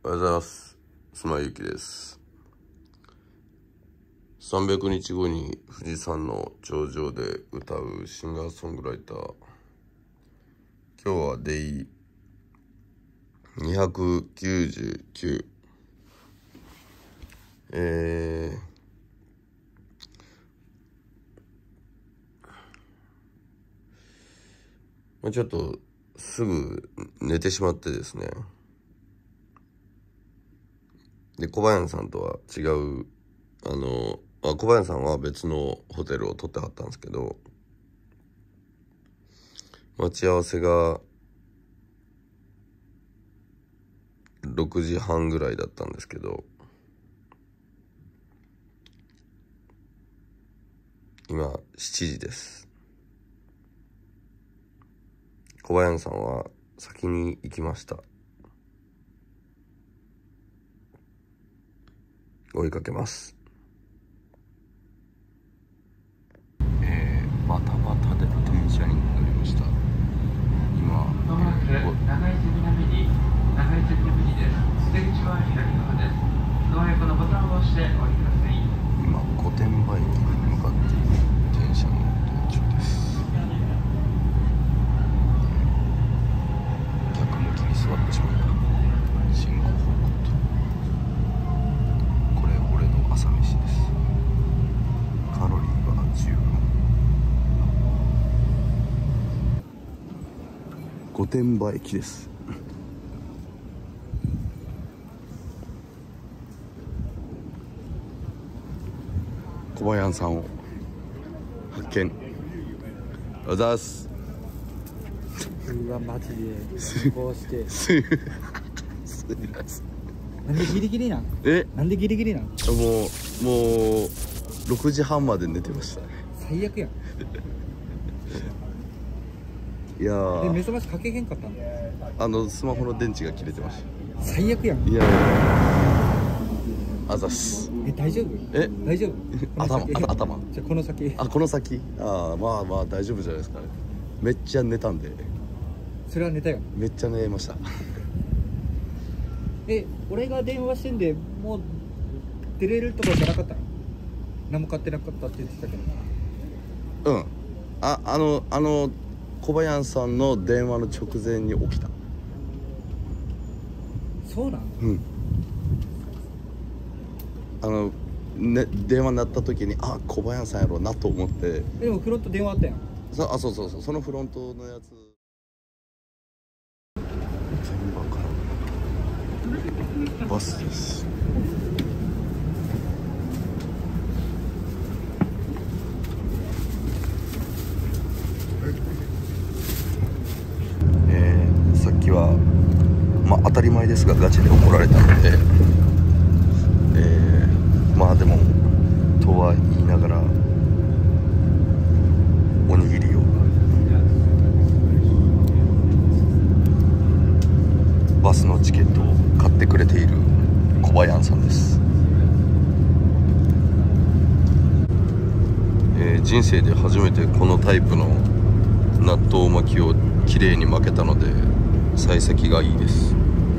おはようございます。須磨ゆきです。300日後に富士山の頂上で歌うシンガーソングライター。今日はデイ299。ちょっとすぐ寝てしまってですね。で、小林さんとは違う、小林さんは別のホテルを取ってはったんですけど、待ち合わせが6時半ぐらいだったんですけど、今7時です。小林さんは先に行きました。追いかけます。バタバタで電車に乗りました。今、 長井杉並にです。出口は左側です。ドア横のボタンを押してお降りください。 今、御殿場駅に向かっている電車の途中です。逆向きに座ってしまった。進行方向と。これ、俺の朝飯です。カロリーは10分。御殿場駅です。小林さんを発見。おはようございます。 うわマジでこうしてすいません。 なんでギリギリなん？なんでギリギリなん？ もう6時半まで寝てました。 最悪やん。 いやー、 目覚ましかけへんかったん？ スマホの電池が切れてました。 最悪やん。 いやあざっす。 大丈夫？大丈夫？ 頭じゃあこの先。 この先。まあ大丈夫じゃないですかね。めっちゃ寝たんで。 それは寝たよ。 めっちゃ寝ました。 俺が電話してんでもう出れるとかじゃなかったの？何も買ってなかったって言ってたけど。 小林さんの電話の直前に起きた。 そうなん？ 電話鳴った時に小林さんやろうなと思って。 でもフロント電話あったやん。 そうそのフロントのやつ。現場からバスです。さっきは当たり前ですがガチで怒られたので、でもとは言いながらおにぎりをバスのチケットを買ってくれている小林さんです。人生で初めてこのタイプの納豆巻きをきれいに巻けたので幸先がいいです。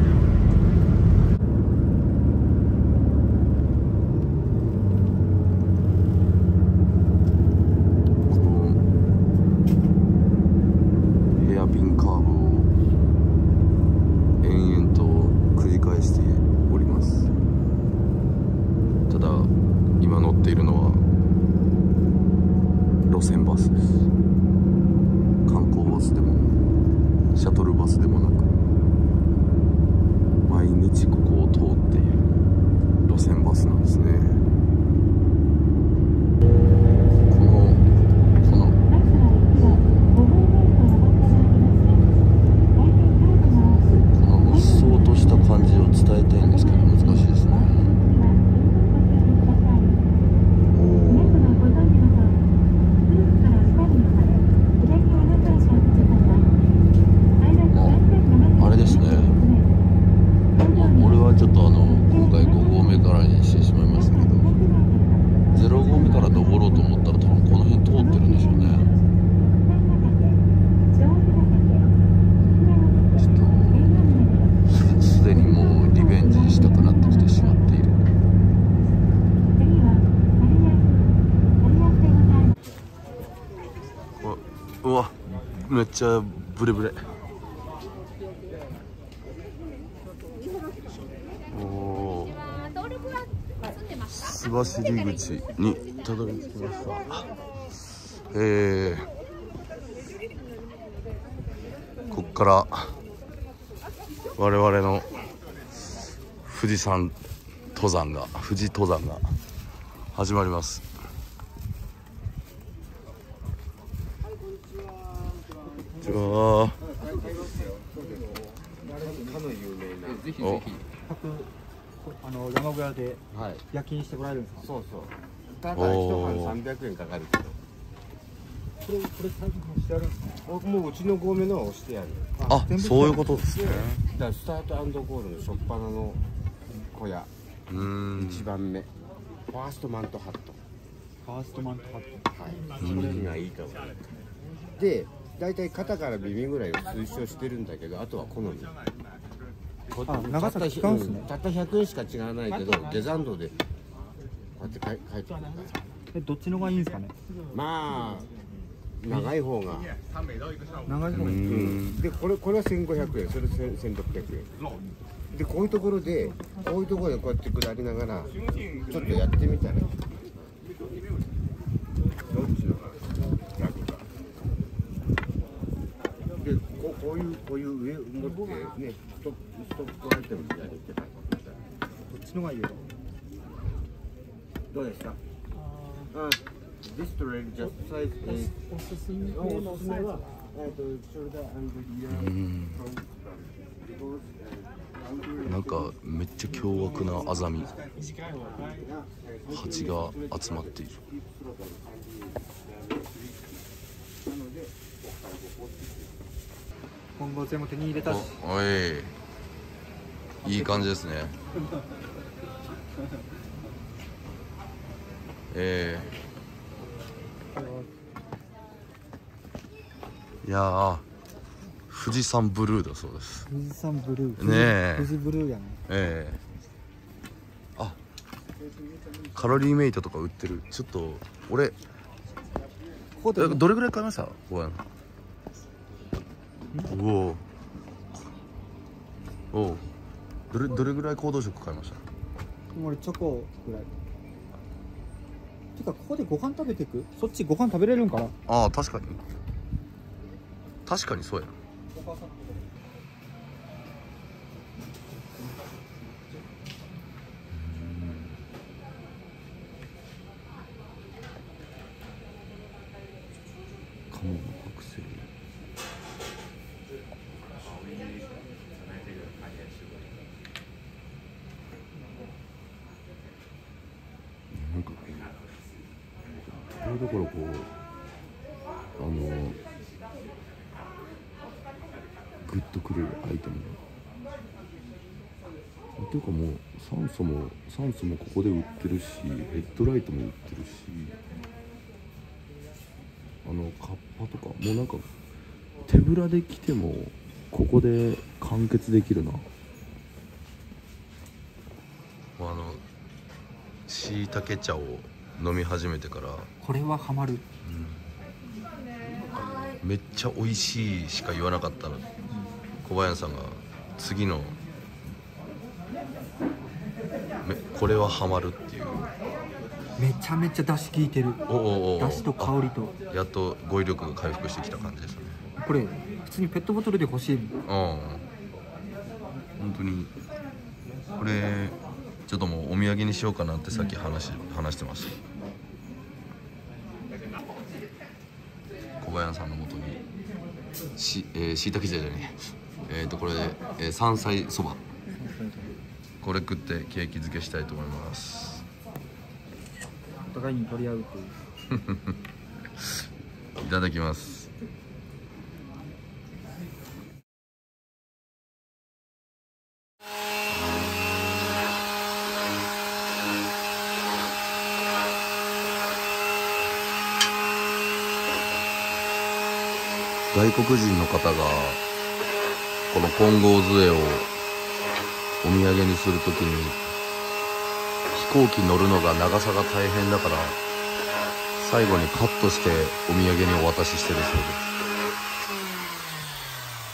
今乗っているのは路線バスです。観光バスでもシャトルバスでもなく、毎日ここを通っている路線バスなんですね。このうっそうとした感じを伝えたいんですけど難しいですね。ちょっと今回5合目からにしてしまいましたけど、0合目から登ろうと思ったら多分この辺通ってるんでしょうね。ちょっとすでにもうリベンジめっちゃブレブレ。おお、須走口にたどり着きました。こっから我々の富士山登山が始まります。こんにちは。 ぜひぜひ。 山小屋で夜勤してもらえるんですか？ そうそう。ただ一飯300円かかるけど。 これ最近してあるんですか？ もううちの合目のは押してある。 あ、そういうことですね。 だからスタート&ゴールの初っ端の小屋。一番目。ファーストマントハット。 ファーストマントハット。 はい。それがいいかも。で、だいたい肩から耳ぐらいを推奨してるんだけど、あとは好み。 長さ違うんですね。 たった100円しか違わないけど、下山道でこうやって書いてくるから。 どっちのがいいんですかね？ まあ長い方が長い方がいい。 でこれは1500円、それ1600円で、こういうところでこうやって下りながらちょっとやってみたら、どっちのが楽かで、こういう上持ってね、ストップアイテムみたいに言ってた。 どっちのがいいよ。 どうですか？This terrain just size is おすすめはなんかめっちゃ凶悪なアザミ、蜂が集まっている。 今後全部手に入れたし。 おい、いい感じですね。いやー、富士山ブルーだそうです。 富士山ブルー。 ねえ。 富士ブルーやね。 あ、カロリーメイトとか売ってる。ちょっと俺どれぐらい買いました？おお、どれぐらい行動食買いました？ 俺チョコぐらい。てかここでご飯食べていく？そっちご飯食べれるんかな？ ああ、確かにそうや。鴨の剥製。なんかだからグッとくるアイテムっていうか、もう酸素もここで売ってるし、ヘッドライトも売ってるし、カッパとかもうなんか手ぶらで来てもここで完結できるな。しいたけ茶を飲み始めてからこれはハマる。 めっちゃ美味しいしか言わなかったの、小林さんが次のこれはハマるっていう。 めちゃめちゃ出汁効いてる。出汁と香りとやっと語彙力が回復してきた感じですね。 これ普通にペットボトルで欲しい。 本当にこれちょっともうお土産にしようかなってさっき話してました。小林さんのもとにしいたけじゃねえ、これで、山菜そば、これ食って景気づけしたいと思います。 お互いに取り合うといういただきます。外国人の方がこの金剛杖をお土産にするときに飛行機乗るのが長さが大変だから最後にカットしてお土産にお渡ししてるそうです。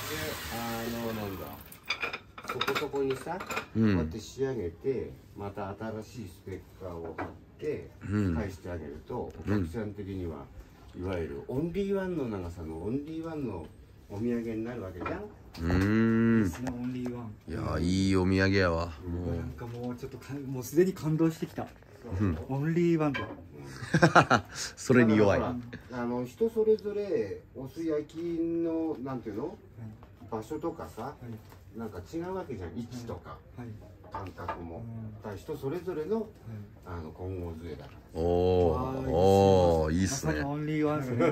なんだそこそこにさ、 うんこうやって仕上げてまた新しいステッカーを貼ってうん返してあげると、お客さん的にはいわゆるオンリーワンの長さのオンリーワンのお土産になるわけじゃん。 オンリーワン。 いやー、いいお土産やわ。もなんかもうちょっともうすでに感動してきた。 うんオンリーワンだ。 うそれに弱い。 だからほら人それぞれお酢焼きのなんていうの場所とかさ、なんか違うわけじゃん、位置とかはい。 感覚も。だから人それぞれの混合杖だから。 おお、いいっすね。 まさにオンリーワンですね。 うん。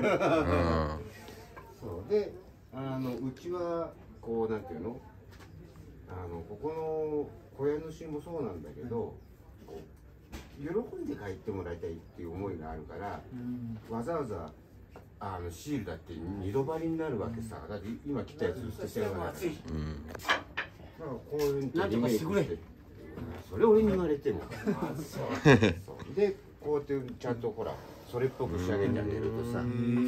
そうでうちはこうなんていうのここの小屋主もそうなんだけど、こう喜んで帰ってもらいたいっていう思いがあるから、わざわざシールだって二度張りになるわけさ。だって今切ったやつ捨てちゃうから。だからこういうのリメイクして、それ俺に言われても。そうでこうやってちゃんとほらそれっぽく仕上げてあげるとさ。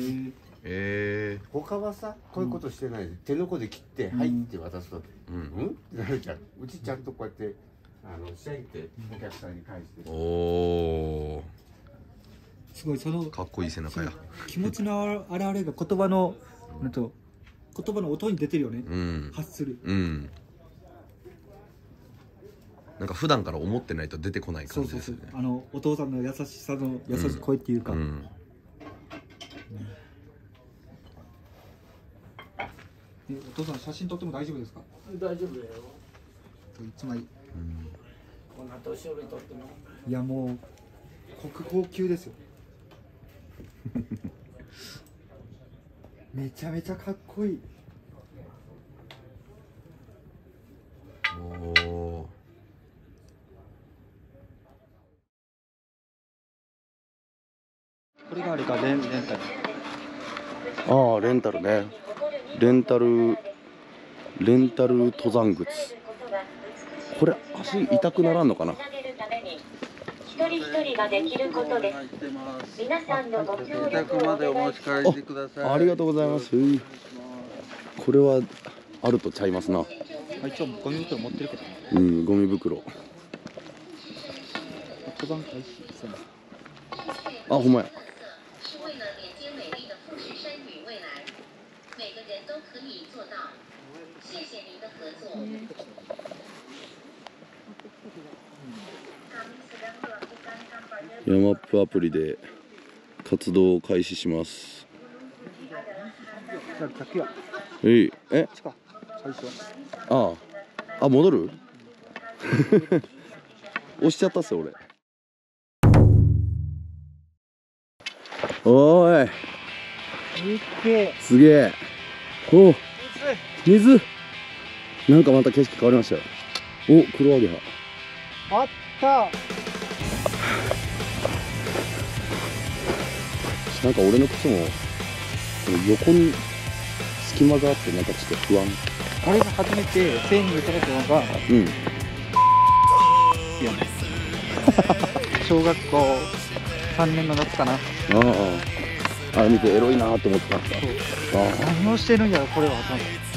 他はさこういうことしてないで手のこで切って「はい」って渡すと「うん?」ってなるじゃん。うちちゃんとこうやって仕上げてお客さんに返して。 おお、 すごいそのかっこいい背中や。 気持ちの表れが言葉の言葉の音に出てるよね。 うん。 発する。 うん。なんか普段から思ってないと出てこないそうそうそう感じですよね。。 お父さんの優しさの優しい声っていうか。 うん。 お父さん写真撮っても大丈夫ですか？ 大丈夫だよ。 一枚。 こんな年寄りとっても。 いやもう国宝級ですよ。めちゃめちゃかっこいい。 おお。 これがあれかレンタル。 ああ、レンタルね。レンタル登山靴。これ足痛くならんのかな。 一人一人ができることです。皆さんのご協力をお願いします。 ありがとうございます。これはあるとちゃいますな。 一応ゴミ袋持ってるけど。 うん、ゴミ袋。 登山開始。 あ、ほんまや。ヤマップアプリで活動を開始します。 客や。 え、 最初。 あ、戻る？押しちゃったっすよ俺。おーい。すげえ。お、水。なんかまた景色変わりましたよ。お、黒アゲハ。 あった。 なんか俺の靴も横に隙間があってなんかちょっと不安。 あれが初めて1000人いただいたのが、 うん。 小学校3年の夏かな。 あれ見てエロいなと思ってたんですか。 何をしてるんやろこれはと思って。